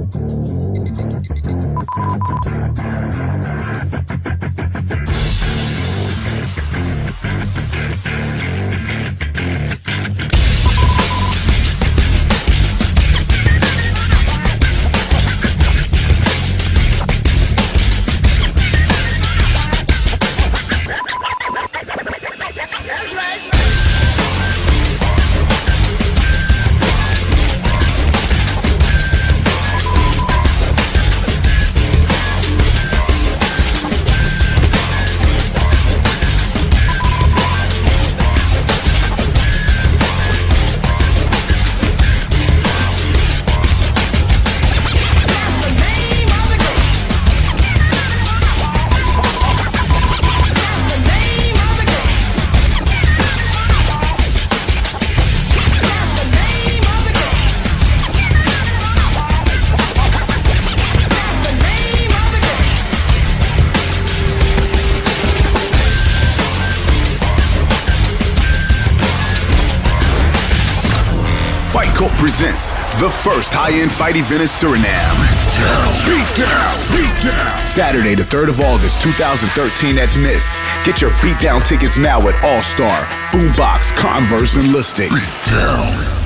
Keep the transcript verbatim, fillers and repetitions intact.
Fight Cult presents the first high-end fight event in Suriname. Beat down, beat down. Saturday, the third of August, two thousand thirteen at Miss. Get your beat down tickets now at All Star, Boombox, Converse, and Listing. Beat down.